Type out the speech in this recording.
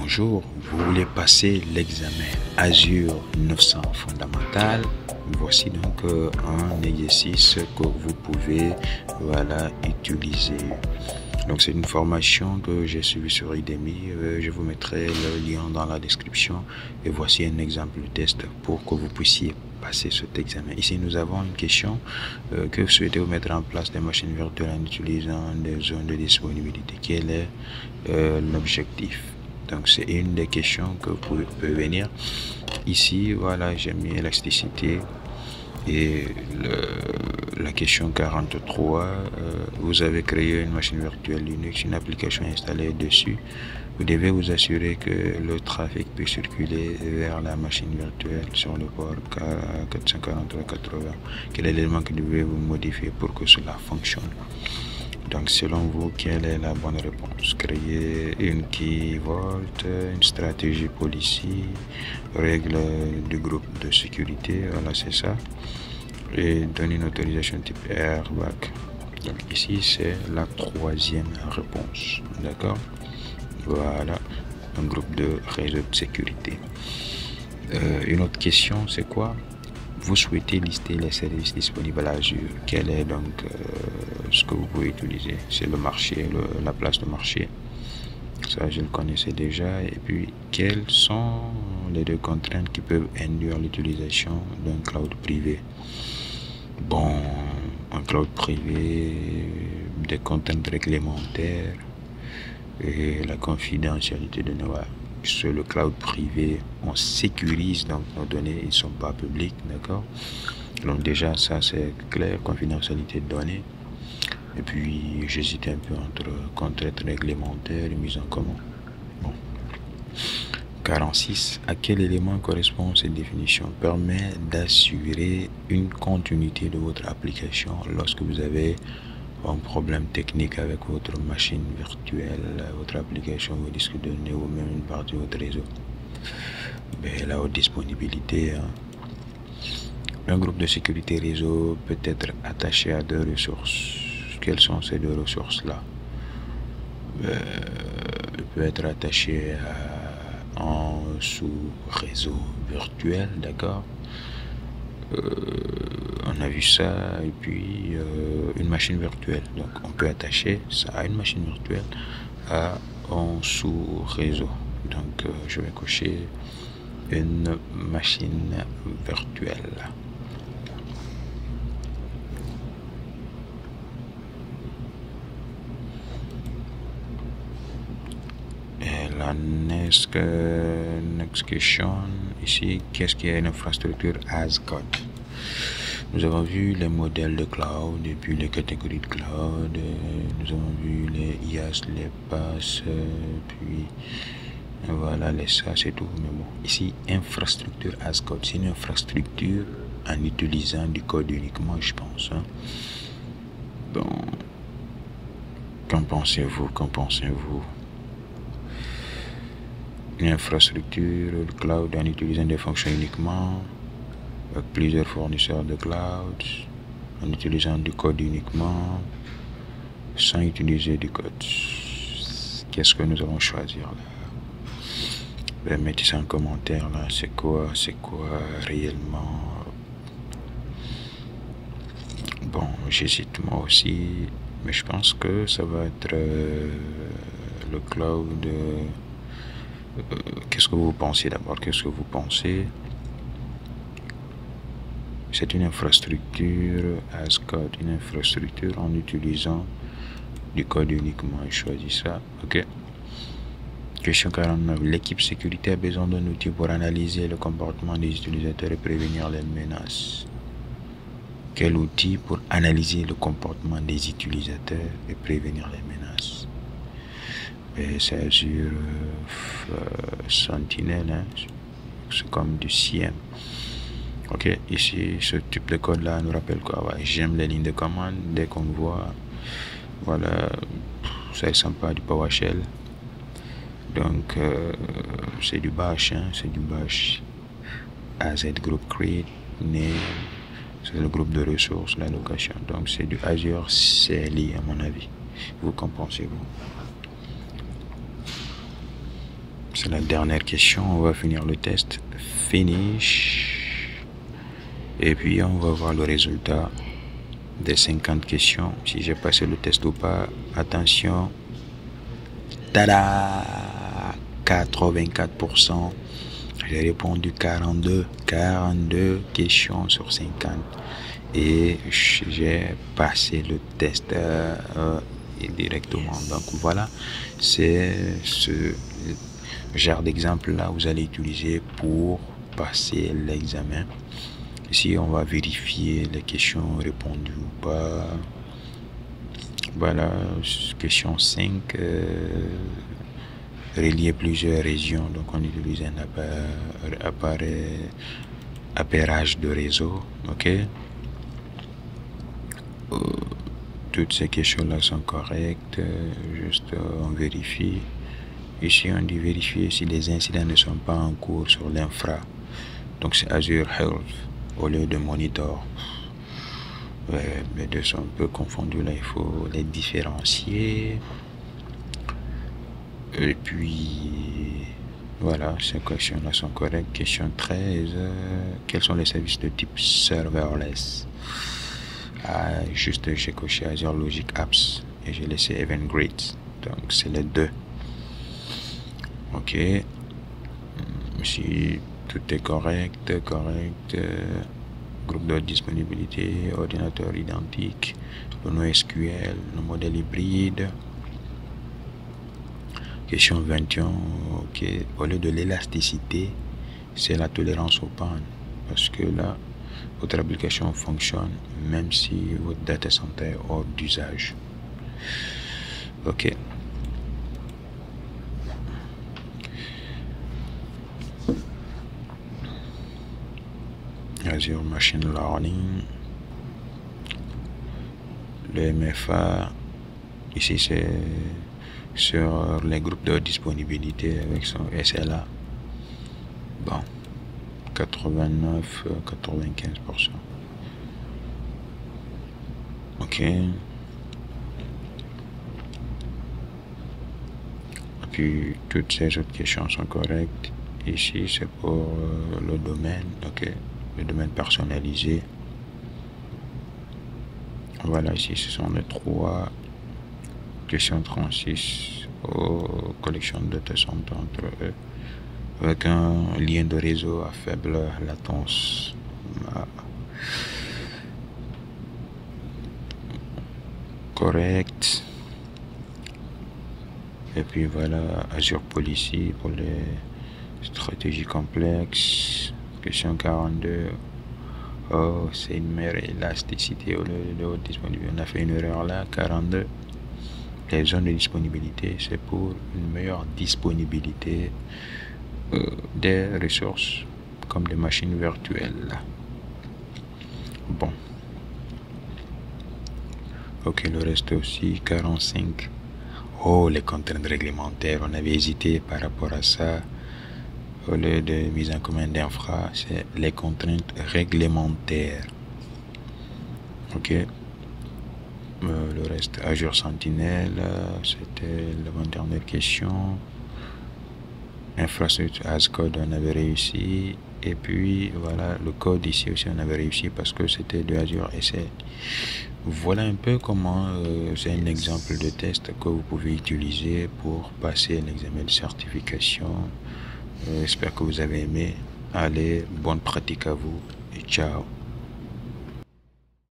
Bonjour, vous voulez passer l'examen Azure 900 fondamental. Voici donc un exercice que vous pouvez utiliser. Donc c'est une formation que j'ai suivie sur Udemy. Je vous mettrai le lien dans la description. Et voici un exemple de test pour que vous puissiez passer cet examen. Ici nous avons une question que souhaitez-vous mettre en place des machines virtuelles en utilisant des zones de disponibilité. Quel est l'objectif? Donc c'est une des questions que vous pouvez venir. Ici voilà, j'ai mis élasticité. Et la question 43, vous avez créé une machine virtuelle Linux, une application installée dessus. Vous devez vous assurer que le trafic peut circuler vers la machine virtuelle sur le port 44380. Quel est l'élément que devez-vous modifier pour que cela fonctionne? Donc selon vous, quelle est la bonne réponse? Créer une key vault, une stratégie policy, règle du groupe de sécurité, voilà c'est ça. Et donner une autorisation type airbag. Donc ici c'est la troisième réponse, d'accord? Voilà, un groupe de réseau de sécurité. Une autre question c'est quoi? Vous souhaitez lister les services disponibles à Azure. Quel est donc ce que vous pouvez utiliser? C'est le marché, la place de marché. Ça, je le connaissais déjà. Et puis, quelles sont les deux contraintes qui peuvent induire l'utilisation d'un cloud privé? Bon, un cloud privé, des contraintes réglementaires et la confidentialité de nos. Sur le cloud privé, on sécurise donc nos données, ils ne sont pas publics, d'accord? Donc déjà ça c'est clair, confidentialité de données. Et puis j'hésite un peu entre contraintes réglementaires et mise en commun. Bon. 46. À quel élément correspond cette définition? Permet d'assurer une continuité de votre application lorsque vous avez un problème technique avec votre machine virtuelle, votre application, vos disques de données ou même une partie de votre réseau. Mais la haute disponibilité. Un groupe de sécurité réseau peut être attaché à deux ressources. Quelles sont ces deux ressources-là? Il peut être attaché à un sous-réseau virtuel, d'accord? On a vu ça, et puis une machine virtuelle. Donc on peut attacher ça à une machine virtuelle à un sous-réseau. Donc je vais cocher une machine virtuelle. Et la next question, ici, qu'est-ce qu'il y a une infrastructure as code? Nous avons vu les modèles de cloud et puis les catégories de cloud. Nous avons vu les IaaS, les PaaS, puis voilà les SaaS et tout. Mais bon, ici, infrastructure as code, c'est une infrastructure en utilisant du code uniquement, je pense. Bon, qu'en pensez-vous? Qu'en pensez-vous? Une infrastructure, le cloud en utilisant des fonctions uniquement, avec plusieurs fournisseurs de cloud, en utilisant du code uniquement, sans utiliser du code. Qu'est-ce que nous allons choisir là? Mettez ça en commentaire là, c'est quoi réellement? Bon, j'hésite moi aussi, mais je pense que ça va être le cloud. Qu'est-ce que vous pensez d'abord? Qu'est-ce que vous pensez? C'est une infrastructure as code, une infrastructure en utilisant du code uniquement. Je choisis ça, ok. Question 49. L'équipe sécurité a besoin d'un outil pour analyser le comportement des utilisateurs et prévenir les menaces. Quel outil pour analyser le comportement des utilisateurs et prévenir les menaces? C'est Azure Sentinel, hein? C'est comme du CIEM. Ok, ici ce type de code là nous rappelle quoi? Ouais, j'aime les lignes de commande dès qu'on voit, voilà, ça ressemble pas à du PowerShell. Donc c'est du bash, hein? C'est du bash. AZ group create name, c'est le groupe de ressources, la location. Donc c'est du Azure CLI à mon avis. Vous qu'en pensez-vous? C'est la dernière question. On va finir le test. Finish. Et puis on va voir le résultat des 50 questions. Si j'ai passé le test ou pas. Attention. Tada! 84%. J'ai répondu 42 questions sur 50. Et j'ai passé le test directement. Donc voilà, c'est ce genre d'exemple là vous allez utiliser pour passer l'examen. Ici on va vérifier les questions répondues ou pas. Voilà, question 5, relier plusieurs régions. Donc on utilise un appairage de réseau. Ok, toutes ces questions là sont correctes. Juste on vérifie. Ici on dit vérifier si les incidents ne sont pas en cours sur l'infra. Donc c'est Azure Health au lieu de Monitor. Les deux sont un peu confondus là, il faut les différencier. Et puis voilà, ces questions là sont correctes. Question 13, quels sont les services de type serverless? Juste j'ai coché Azure Logic Apps et j'ai laissé Event Grid. Donc c'est les deux. Ok, si tout est correct, groupe de disponibilité, ordinateur identique, le NoSQL, le modèle hybride. Question 21, ok, au lieu de l'élasticité, c'est la tolérance aux pannes, parce que là, votre application fonctionne même si votre data center est hors d'usage. Ok. Azure Machine Learning, le MFA, ici c'est sur les groupes de disponibilité avec son SLA. Bon, 89-95%. Ok. Et puis toutes ces autres questions sont correctes. Ici c'est pour le domaine. Ok. Le domaine personnalisé. Voilà, ici ce sont les 3 questions 36 aux collections de data center entre eux avec un lien de réseau à faible latence. Correct. Et puis voilà, Azure Policy pour les stratégies complexes. Question 42. Oh, c'est une meilleure élasticité au lieu de haute disponibilité. On a fait une erreur là. 42. Les zones de disponibilité, c'est pour une meilleure disponibilité des ressources, comme des machines virtuelles. Bon. Ok, le reste aussi. 45. Oh, les contraintes réglementaires. On avait hésité par rapport à ça. Au lieu de mise en commun d'infra, c'est les contraintes réglementaires. Ok. Le reste, Azure Sentinel, c'était l'avant-dernière question. Infrastructure as code, on avait réussi. Et puis voilà, le code ici aussi on avait réussi parce que c'était de Azure SL. Voilà un peu comment c'est un exemple de test que vous pouvez utiliser pour passer l'examen de certification. J'espère que vous avez aimé. Allez, bonne pratique à vous et ciao.